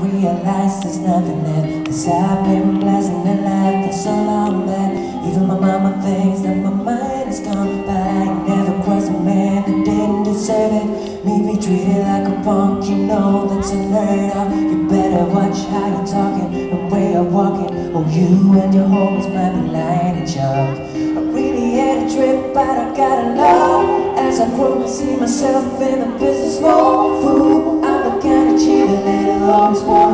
realize there's nothing left, 'cause I've been blasting the life for so long that even my mama thinks that my mind is gone. But I ain't never crossed a man that didn't deserve it. Me be treated like a punk, you know that's unheard of. You better watch how you're talking and where you're walking, or you and your homies might be lying in chalk. I really had a trip, but I gotta know, as I grow and see myself in the business mode. Fool, I'm the kind of cheater that'll always want